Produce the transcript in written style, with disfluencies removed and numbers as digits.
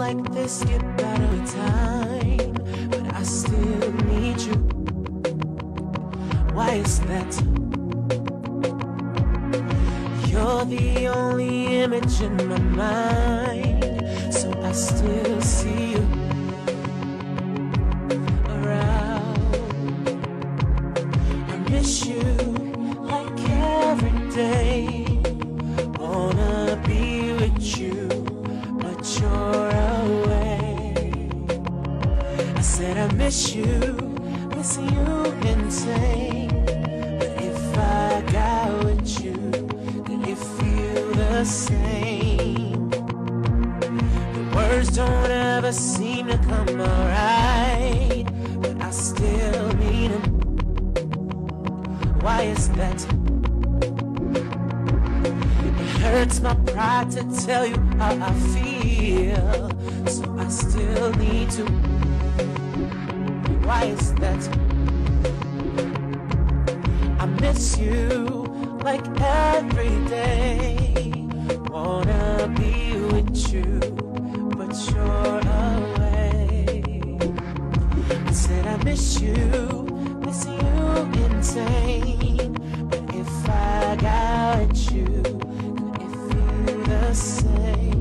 like this get better with time, but I still need you. Why is that? You're the only image in my mind, so I still see you around. I miss you like every day. Wanna be with you, but you're away. I said I miss you, missing you insane. But if I got with you, then it feel the same. The words don't ever seem to come alright, but I still need them. Why is that? It hurts my pride to tell you how I feel, so I still need to. Why is that? I miss you like every day. Wanna be with you, but you're away. I said I miss you, missing you insane. But if I got you, could it feel the same?